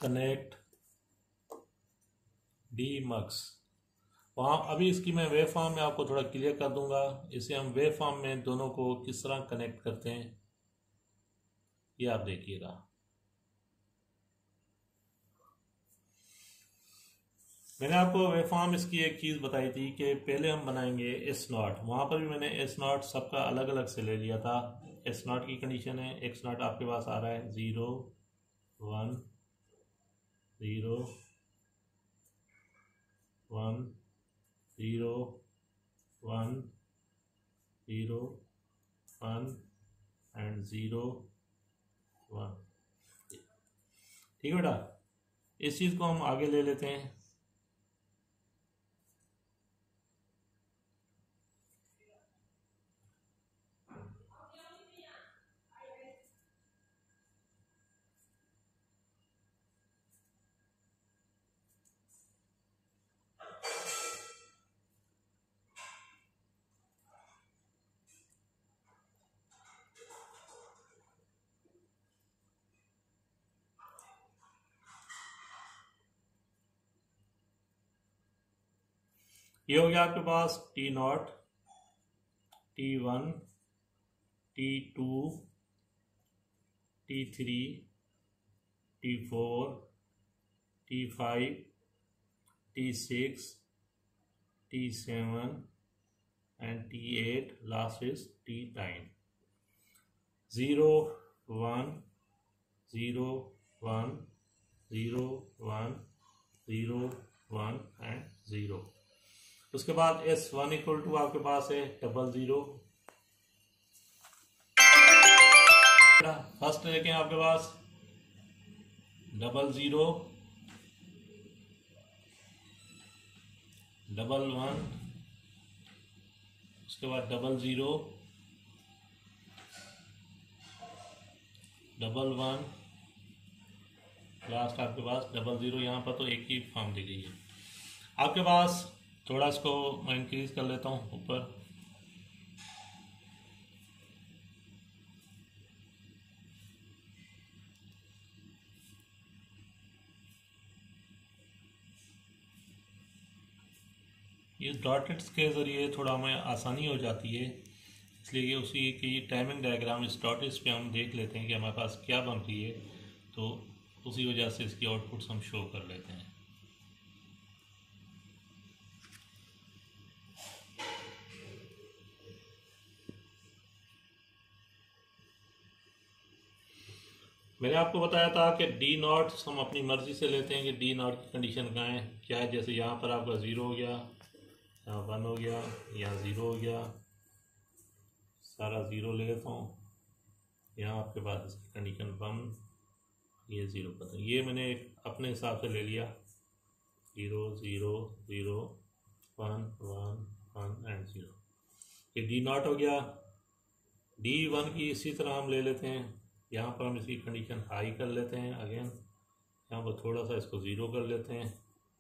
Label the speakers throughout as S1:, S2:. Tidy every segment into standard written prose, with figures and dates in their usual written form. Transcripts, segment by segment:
S1: Connect D मक्स। वहाँ अभी इसकी मैं वेव फॉर्म में आपको थोड़ा क्लियर कर दूंगा। इसे हम वेव फॉर्म में दोनों को किस तरह कनेक्ट करते हैं ये आप देखिएगा। मैंने आपको वेव फॉर्म इसकी एक चीज़ बताई थी कि पहले हम बनाएंगे एस नॉट। वहाँ पर भी मैंने एस नॉट सबका अलग अलग से ले लिया था। एस नॉट की कंडीशन है, एक्स नॉट आपके पास आ रहा है 0 1 0 1 0 1 0 1 एंड 0 1। ठीक है बेटा, इस चीज़ को हम आगे ले लेते हैं। ये हो गया आपके पास T not, T1, T2, T3, T4, T5, T6, T7 and T8. Last is T9. 0 1 0 1 0 1 0 1 and 0। उसके बाद S1 इक्वल टू आपके पास है 00। फर्स्ट देखें आपके पास 00 11, उसके बाद 00 11, लास्ट आपके पास 00। यहाँ पर तो एक ही फॉर्म दी गई है आपके पास। थोड़ा इसको मैं इंक्रीज कर लेता हूँ ऊपर। ये डॉटेड्स के ज़रिए थोड़ा हमें आसानी हो जाती है, इसलिए उसी की टाइमिंग डायग्राम इस डॉटेड्स पे हम देख लेते हैं कि हमारे पास क्या बन रही है, तो उसी वजह से इसकी आउटपुट्स हम शो कर लेते हैं। मैंने आपको बताया था कि डी नॉट हम अपनी मर्जी से लेते हैं कि डी नॉट की कंडीशन कहाँ है क्या है। जैसे यहाँ पर आपका 0 हो गया, यहाँ 1 हो गया, यहाँ 0 हो गया, सारा 0 ले लेता हूँ। यहाँ आपके पास इसकी कंडीशन 1, ये 0 पता, ये मैंने अपने हिसाब से ले लिया 0 0 0 1 1 1 एंड 0। ये डी नॉट हो गया। D1 की इसी तरह हम ले लेते हैं। यहाँ पर हम इसकी कंडीशन हाई कर लेते हैं अगेन, यहाँ पर थोड़ा सा इसको 0 कर लेते हैं।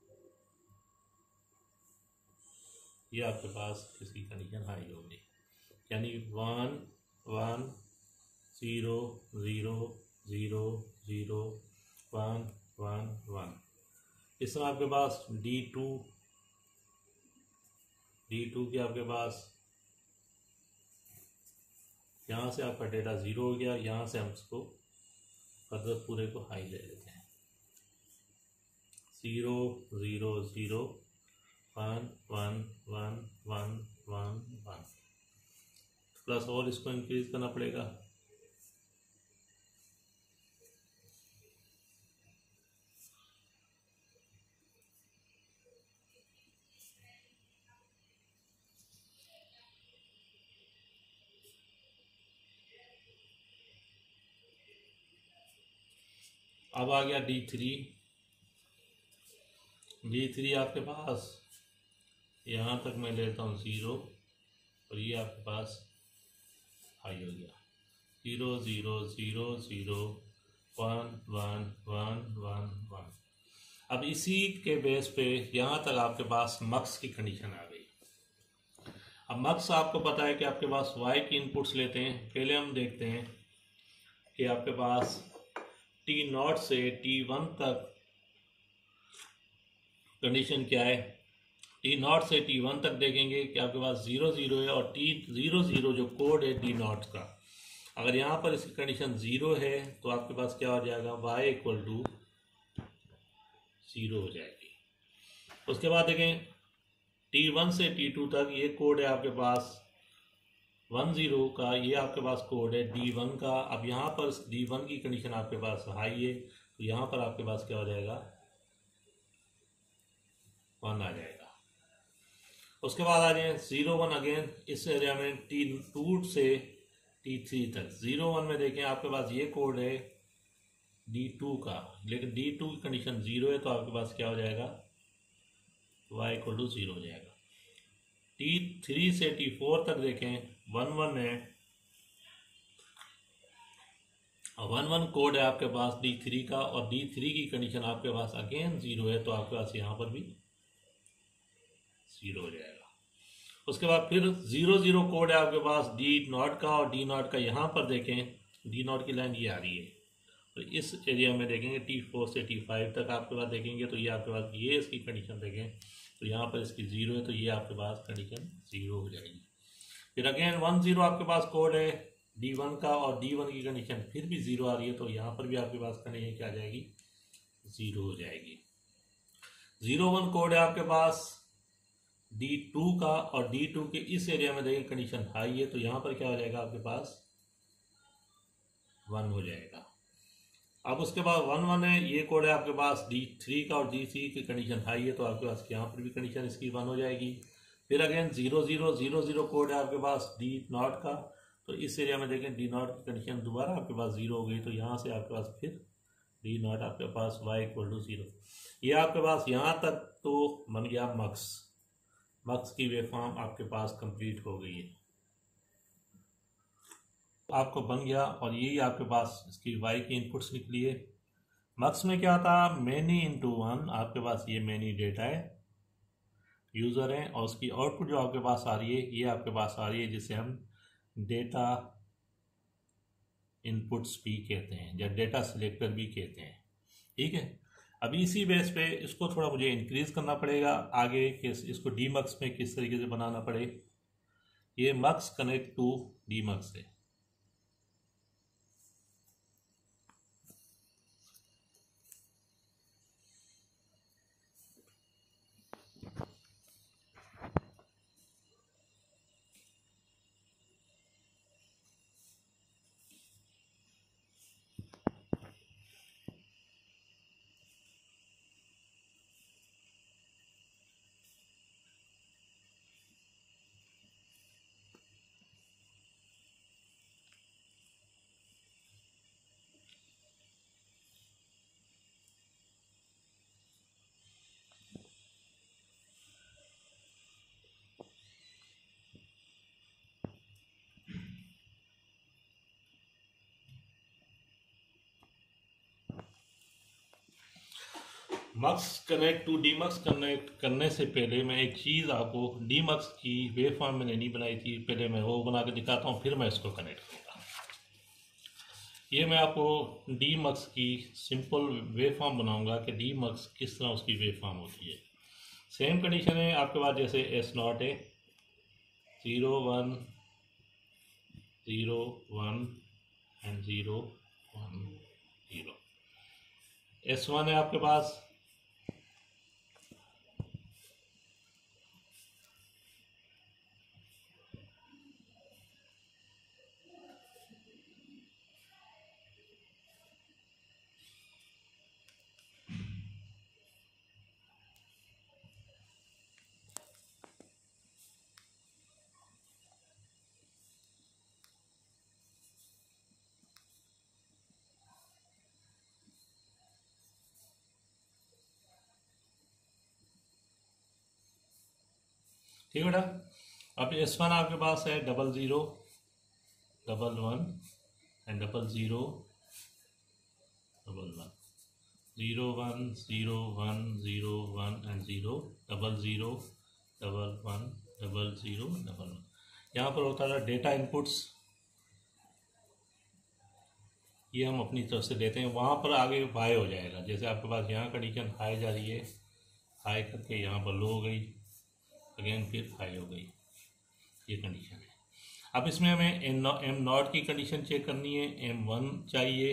S1: ये आपके पास इसकी कंडीशन हाई होगी, यानी 1 1 0 0 0 0 1 1 1। इस तरह आपके पास D2 की आपके पास यहाँ से आपका डेटा 0 हो गया। यहाँ से हम इसको फर्दर पूरे को हाई ले लेते हैं 0 0 0 1 1 1 1 1 1। प्लस और इसको इंक्रीज करना पड़ेगा। अब आ गया D3 आपके पास, यहाँ तक मैं लेता हूँ 0 और ये आपके पास हाई हो गया 0 0 0 0 1 1 1 1 1। अब इसी के बेस पे यहाँ तक आपके पास मक्स की कंडीशन आ गई। अब मक्स आपको पता है कि आपके पास y की इनपुट्स लेते हैं। पहले हम देखते हैं कि आपके पास T0 से T1 तक कंडीशन क्या है। T0 से T1 तक देखेंगे कि आपके पास 0 0 है और T0 0 जो कोड है T0 का, अगर यहाँ पर इसकी कंडीशन 0 है तो आपके पास क्या हो जाएगा, y इक्वल टू 0 हो जाएगी। उसके बाद देखें T1 से T2 तक ये कोड है आपके पास 1 0 का, ये आपके पास कोड है D1 का। अब यहाँ पर D1 की कंडीशन आपके पास हाई है तो यहाँ पर आपके पास क्या हो जाएगा, 1 आ जाएगा। उसके बाद आ जाए 0 1 अगेन इस एरिया में T2 से T3 तक। 0 1 में देखें आपके पास ये कोड है D2 का, लेकिन D2 की कंडीशन 0 है तो आपके पास क्या हो जाएगा, y इक्वल टू 0 हो जाएगा। T3 से T4 तक देखें 1 1 है, 1 1 कोड है आपके पास D3 का और D3 की कंडीशन आपके पास अगेन 0 है तो आपके पास यहाँ पर भी 0 हो जाएगा। उसके बाद फिर 0 0 कोड है आपके पास D0 का और D0 का यहाँ पर देखें D0 की लाइन ये आ रही है तो इस एरिया में देखेंगे T4 से T5 तक आपके पास देखेंगे तो ये आपके पास ये इसकी कंडीशन देखें तो यहाँ पर इसकी 0 है तो ये आपके पास कंडीशन 0 हो जाएगी। फिर अगेन 1 0 आपके पास कोड है D1 का और D1 की कंडीशन फिर भी 0 आ रही है तो यहाँ पर भी आपके पास कंडीशन क्या आ जाएगी, 0 हो जाएगी। 0 1 कोड है आपके पास D2 का और D2 के इस एरिया में देखें कंडीशन हाई है तो यहाँ पर क्या हो जाएगा, आपके पास 1 हो जाएगा। अब उसके बाद 1 1 है ये कोड है आपके पास D3 का और D3 की कंडीशन हाई है तो आपके पास यहाँ पर भी कंडीशन इसकी 1 हो जाएगी। फिर अगेन 0 0 0 0 कोड है आपके पास D0 का तो इस एरिया में देखें D0 की कंडीशन दोबारा आपके पास 0 हो गई तो यहाँ से आपके पास फिर D0 आपके पास y इक्वल टू 0। ये आपके पास यहाँ तक तो बन गया मक्स की वेवफॉर्म आपके पास कंप्लीट हो गई है, आपको बन गया और यही आपके पास इसकी y की इनपुट्स निकली है। मक्स में क्या था, मैनी इंटू 1 आपके पास ये मैनी डेटा है, यूज़र है और उसकी आउटपुट जो आपके पास आ रही है ये आपके पास आ रही है जिसे हम डेटा इनपुट्स भी कहते हैं या डेटा सिलेक्टर भी कहते हैं। ठीक है, अभी इसी बेस पे इसको थोड़ा मुझे इंक्रीज करना पड़ेगा आगे कि इसको डीमक्स में किस तरीके से बनाना पड़े। ये मक्स कनेक्ट टू डीमक्स है। Mux connect to demux connect करने से पहले मैं एक चीज़ आपको, डीमक्स की वेवफॉर्म मैंने नहीं बनाई थी, पहले मैं वो बना के दिखाता हूँ फिर मैं इसको कनेक्ट करूँगा। ये मैं आपको डीमक्स की सिंपल वेवफॉर्म बनाऊंगा कि डीमक्स किस तरह उसकी वेवफॉर्म होती है। सेम कंडीशन है आपके पास, जैसे S0 है 0 1 0 1 एंड 0 1 0। S1 है आपके पास ठीक है बेटा। अब S1 आपके पास है 0 0 1 1 एंड 0 0 1 1 0 1 0 1 0 1 एंड 0 0 0 1 1 0 0 1 1। यहाँ पर होता था डेटा इनपुट्स, ये हम अपनी तरफ से लेते हैं, वहाँ पर आगे हाई हो जाएगा। जैसे आपके पास यहाँ कंडीशन हाई जा रही है, हाई करके यहाँ पर लो हो गई, अगेन फिर हाई हो गई, ये कंडीशन है। अब इसमें हमें एम नॉट की कंडीशन चेक करनी है। M1 चाहिए,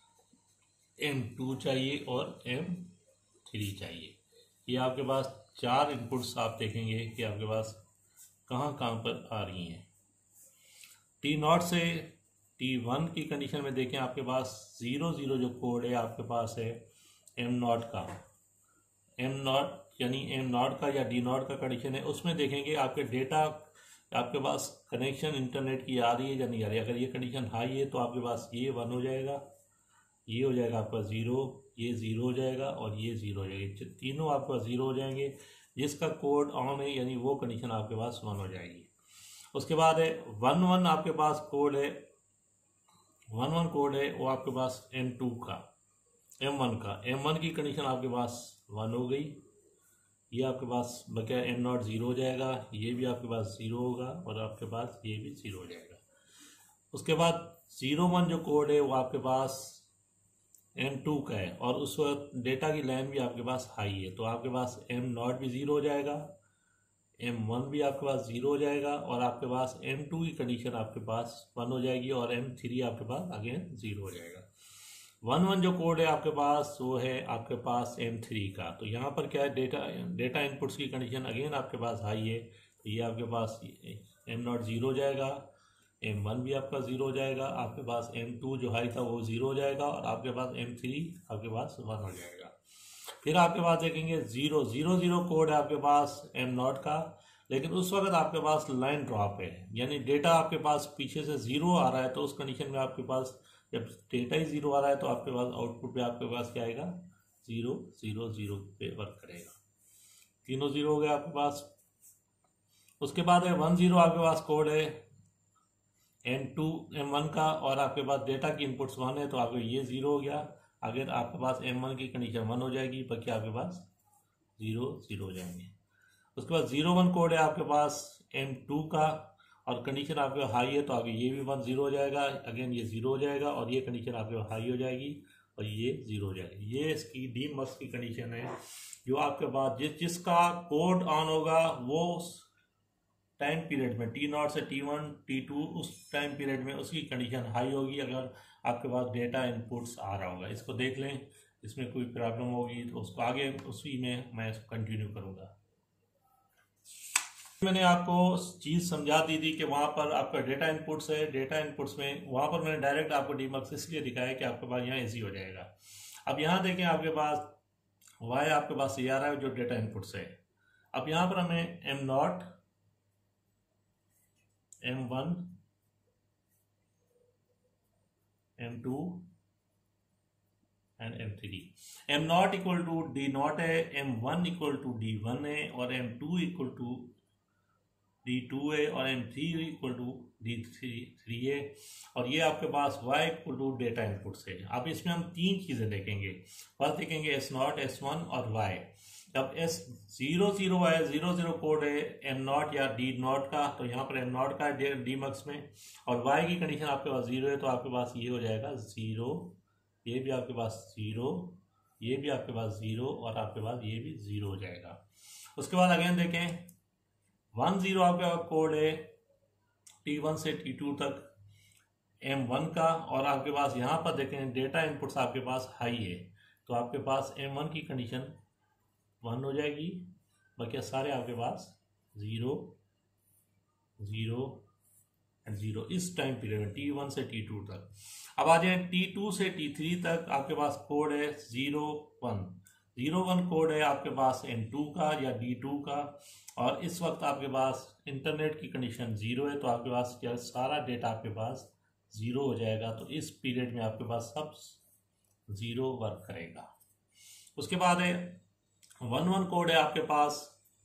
S1: M2 चाहिए और M3 चाहिए। ये आपके पास 4 इनपुट्स आप देखेंगे कि आपके पास कहाँ कहाँ पर आ रही हैं। T0 से T1 की कंडीशन में देखें, आपके पास 00 जो कोड है आपके पास है M0 का, M0 यानी M0 का या D0 का कंडीशन है। उसमें देखेंगे आपके डेटा आपके पास कनेक्शन इंटरनेट की आ रही है या नहीं आ रही है। अगर ये कंडीशन हाई है तो आपके पास ये 1 हो जाएगा, ये हो जाएगा आपका 0, ये 0 हो जाएगा और ये 0 हो जाएगी। तीनों आपके पास 0 हो जाएंगे। जिसका कोड ऑन है यानी वो कंडीशन आपके पास 1 हो जाएगी। उसके बाद है 11 आपके पास कोड है, 11 कोड है वो आपके पास M2 का, M1 का, M1 की कंडीशन आपके पास 1 हो गई। ये आपके पास बचा M0 0 हो जाएगा, ये भी आपके पास 0 होगा और आपके पास ये भी 0 हो जाएगा। उसके बाद 01 जो कोड है वो आपके पास M2 का है और उस वक्त डेटा की लाइन भी आपके पास हाई है, तो आपके पास M0 भी 0 हो जाएगा, M1 भी आपके पास 0 हो जाएगा और आपके पास M2 की कंडीशन आपके पास 1 हो जाएगी और M3 आपके पास अगेन 0 हो जाएगा। 11 जो कोड है आपके पास वो है आपके पास M3 का। तो यहाँ पर क्या है, डेटा इनपुट्स की कंडीशन अगेन आपके पास हाई है, तो ये आपके पास M0 0 हो जाएगा, M1 भी आपका 0 हो जाएगा, आपके पास M2 जो हाई था वो 0 हो जाएगा और आपके पास M3 आपके पास 1 हो जाएगा। फिर आपके पास देखेंगे 000 कोड है आपके पास M0 का, लेकिन उस वक्त आपके पास लाइन ड्रॉप है, यानी डेटा आपके पास पीछे से 0 आ रहा है। तो उस कंडीशन में आपके पास जब डेटा ही 0 आ रहा है तो आपके पास आउटपुट पे आपके पास क्या आएगा, 0 0 0 पे वर्क करेगा। तीनों 0 हो गए आपके पास। उसके बाद है 10 आपके पास कोड है M2 M1 का और आपके पास डेटा की इनपुट्स 1 है, तो आपको ये 0 हो गया। अगर आपके पास M1 की कंडीशन 1 हो जाएगी, बाकी आपके पास 0 0 हो जाएंगे। उसके बाद 01 कोड है आपके पास M2 का और कंडीशन आपके हाई है, तो आगे ये भी 1 0 हो जाएगा, अगेन ये 0 हो जाएगा और ये कंडीशन आपके हाई हो जाएगी और ये 0 हो जाएगी। ये इसकी डीमक्स की कंडीशन है, जो आपके पास जिसका कोड ऑन होगा वो टाइम पीरियड में T0 से T1 T2 उस टाइम पीरियड में उसकी कंडीशन हाई होगी अगर आपके पास डेटा इनपुट्स आ रहा होगा। इसको देख लें, इसमें कोई प्रॉब्लम होगी तो उसको आगे उसी में मैं इसको कंटिन्यू करूँगा। मैंने आपको चीज़ समझा दी थी कि वहाँ पर आपका डेटा इनपुट्स है, डेटा इनपुट्स में वहाँ पर मैंने डायरेक्ट आपको डीमक्स इसलिए दिखाया कि आपके पास यहाँ इजी हो जाएगा। अब यहाँ देखें आपके पास वाई आपके पास ये आ रहा है जो डेटा इनपुट्स है। अब यहाँ पर हमें M0 M1 M2 and M3। M0 equal to D0 है, M1 इक्वल टू D1 है और M2 इक्वल टू D2 है और M3 इक्वल टू D3 है और ये आपके पास Y equal to data inputs है। अब इसमें हम 3 चीज़ें देखेंगे। फर्स्ट देखेंगे S0 S1 और Y। अब S00 है, 00 कोड है M0 या D0 का, तो यहाँ पर M0 का है डीमक्स में और Y की कंडीशन आपके पास 0 है, तो आपके पास ये हो जाएगा 0, ये भी आपके पास 0, ये भी आपके पास 0 और आपके पास ये भी 0 हो जाएगा। उसके बाद अगेन देखें 10 आपके पास कोड है T1 से T2 तक M1 का और आपके पास यहाँ पर देखें डेटा इनपुट्स आपके पास हाई है, तो आपके पास M1 की कंडीशन 1 हो जाएगी, बाकी सारे आपके पास 0 0 एंड 0 इस टाइम पीरियड में T1 से T2 तक। अब आ जाए T2 से T3 तक आपके पास कोड है 01 कोड है आपके पास M2 का या D2 का और इस वक्त आपके पास इंटरनेट की कंडीशन 0 है, तो आपके पास क्या सारा डेटा आपके पास 0 हो जाएगा। तो इस पीरियड में आपके पास सब 0 वर्क करेगा। उसके बाद है 11 कोड है आपके पास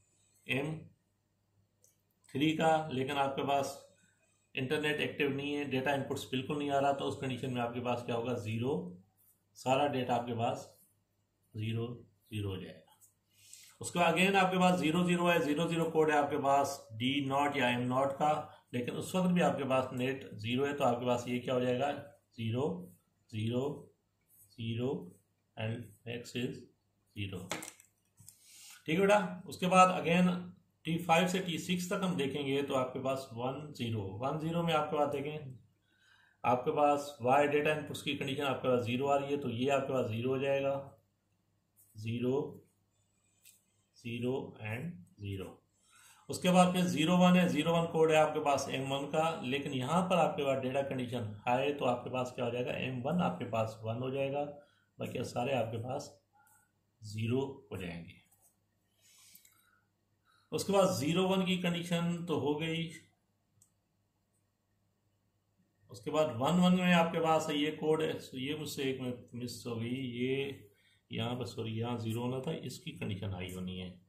S1: M3 का, लेकिन आपके पास इंटरनेट एक्टिव नहीं है, डेटा इनपुट्स बिल्कुल नहीं आ रहा, तो उस कंडीशन में आपके पास क्या होगा 0, सारा डेटा आपके पास 0 0 हो जाएगा। उसके बाद अगेन आपके पास 00 है, 00 कोड है आपके पास D0 या M0 का, लेकिन उस वक्त भी आपके पास नेट 0 है, तो आपके पास ये क्या हो जाएगा 0 0 0 एंड x इज 0। ठीक है बेटा। उसके बाद अगेन T5 से T6 तक हम देखेंगे तो आपके पास 1 0 1 0 में आपके पास देखें आपके पास y डेटा इनपुट्स की कंडीशन आपके पास 0 आ रही है, तो ये आपके पास 0 हो जाएगा, 0 0 एंड 0। उसके बाद फिर 0 1 है, 0 1 कोड है आपके पास M1 का, लेकिन यहाँ पर आपके पास डेटा कंडीशन है तो आपके पास क्या हो जाएगा, M1 आपके पास 1 हो जाएगा, बाकी सारे आपके पास 0 हो जाएंगे। उसके बाद 0 1 की कंडीशन तो हो गई। उसके बाद 1 1 में आपके पास ये कोड है, ये मुझसे एक में मिस हो गई, ये यहाँ पर सॉरी यहाँ 0 होना था, इसकी कंडीशन हाई होनी है,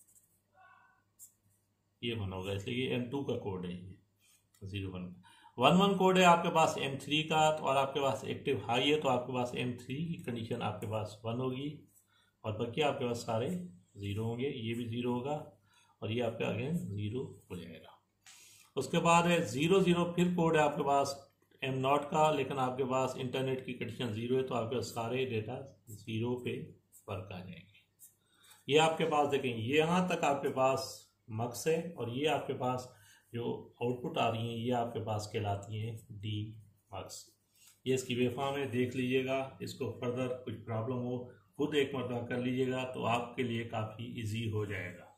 S1: ये 1 होगा, इसलिए ये M2 का कोड है, ये 0 1 1 1 कोड है आपके पास M3 का, तो और आपके पास एक्टिव हाई है तो आपके पास M3 की कंडीशन आपके पास 1 होगी और बाकी आपके पास सारे 0 होंगे, ये भी 0 होगा और ये आपका अगेन 0 हो जाएगा। उसके बाद है 0 0 फिर कोड है आपके पास M0 का, लेकिन आपके पास इंटरनेट की कंडीशन 0 है तो आपके पास सारे डेटा 0 पे वर्क आ जाएंगे। ये आपके पास देखें ये यहाँ तक आपके पास मक्स है और ये आपके पास जो आउटपुट आ रही हैं ये आपके पास कहलाती हैं डी मक्स। ये इसकी वेवफॉर्म है, देख लीजिएगा, इसको फर्दर कुछ प्रॉब्लम हो खुद एक मरतबा कर लीजिएगा तो आपके लिए काफ़ी इजी हो जाएगा।